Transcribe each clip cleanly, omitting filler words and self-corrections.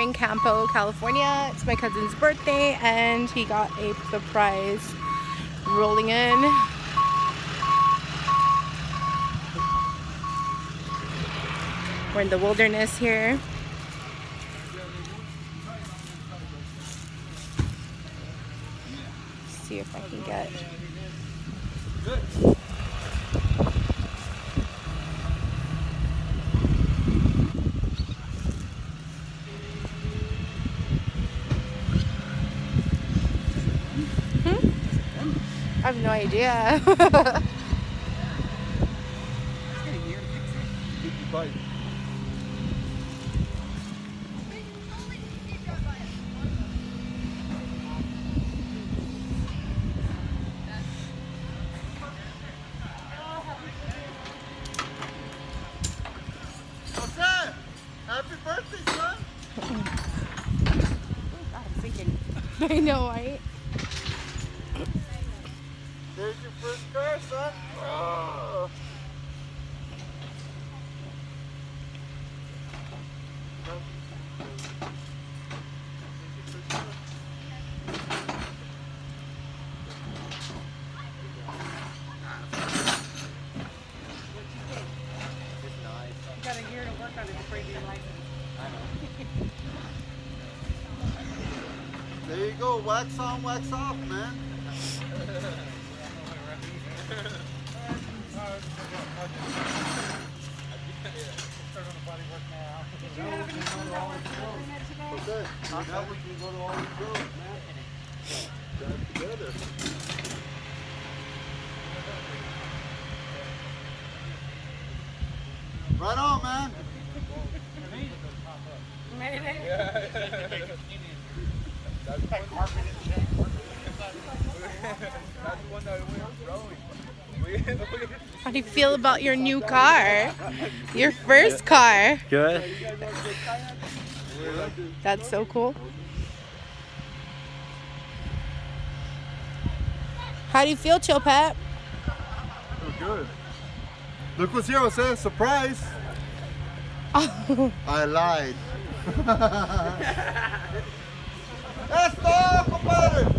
in Campo, California. It's my cousin's birthday and he got a surprise. Rolling in. We're in the wilderness here. Let's see if I can get. I have no idea. What's that? Happy birthday, son! Oh God, I'm sinking. I know, right? There's your first car, son. Oh. You got a year to work on it before you get your license. There you go. Wax on, wax off, man. Okay. Now we can go to all these roads, man. Drive together. Right on, man. How do you feel about your new car? Your first car. Good. That's so cool. How do you feel, Chill Pet? Good. Look what's here, Jose. Surprise. I lied. Esto, compadre.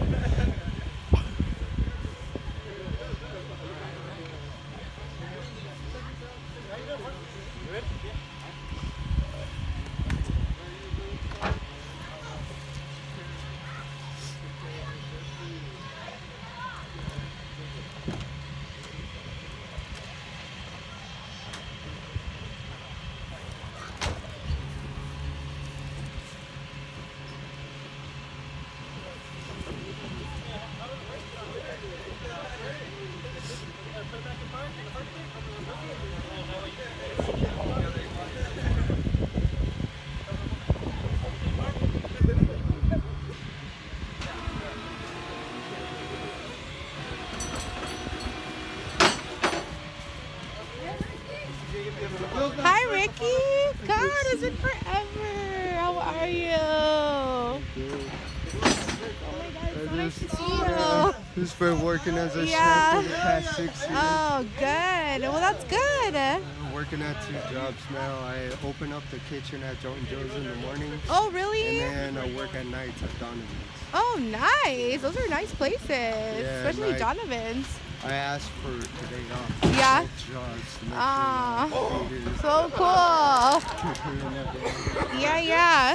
Hi, Ricky. God, it's been forever. How are you? Oh my God, it's so nice to see you. He's been working as a Yeah. chef for the past 6 years. Oh, good. Well, that's good. I'm working at 2 jobs now. I open up the kitchen at Joe and Joe's in the morning, Oh, really? and then I work at nights at Donovan's. Oh, nice. Those are nice places, especially nice. Donovan's. I asked for today off. Yeah? Both jobs to make Ah, sure that it is so cool. preparing everything. Yeah, yeah.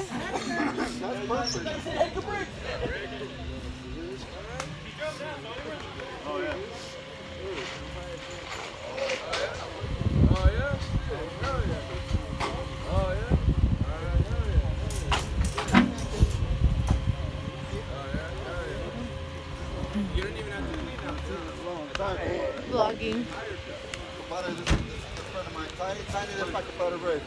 Vlogging. Compadre, this is a friend of mine. Tiny this like a butter bread.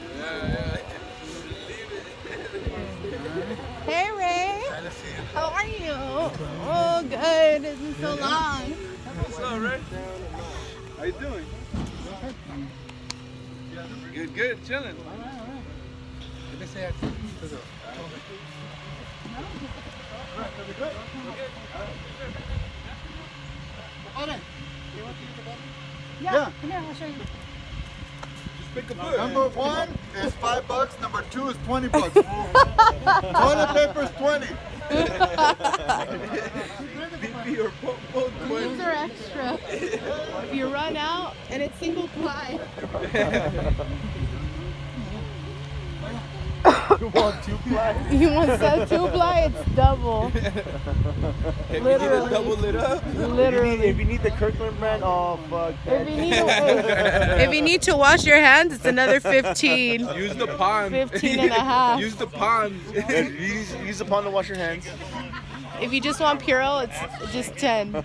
Hey, Ray. How are you? Oh, good. It's been so long. What's up, Ray? How you doing? Good, good. Chilling. Yeah. Come here, I'll show you. Just pick a foot. Number 1 is $5. Number 2 is $20. Toilet paper is 20. These are extra. If you run out and it's single ply. You want 2 ply? You want that 2 ply? It's double. Literally. Double it up. Literally. If you need the Kirkland brand, oh fuck. If you need to wash your hands, it's another 15. Use the pond. 15 and a half. Use the pond. Use the pond to wash your hands. If you just want Purell, it's just 10.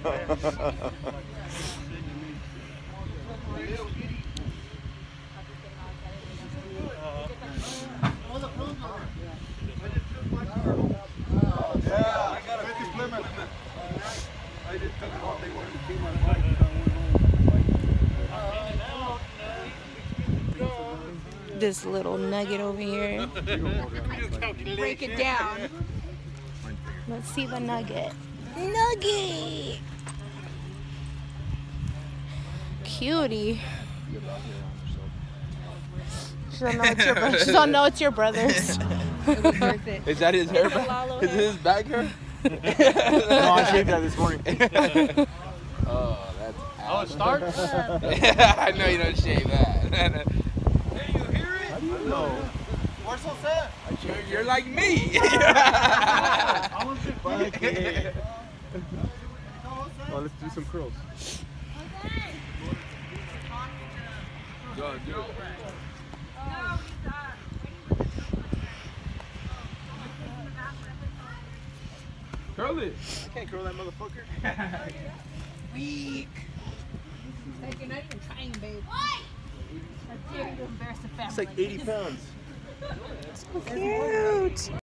This little nugget over here. Break it down. Let's see the nugget. Nugget! Cutie. She don't know it's your brother. She don't know it's your brother's. Is that his hair? Is it his back hair? No, I shaved that this morning. Oh, that's. Oh, it starts? I know you don't shave that. No. Where's Jose? You're like me. Oh, let's do some curls. Go, do it. Curl it. I can't curl that motherfucker. Weak. You're not even trying, babe. That's you. You're embarrassed the family. It's like 80 pounds. So cute.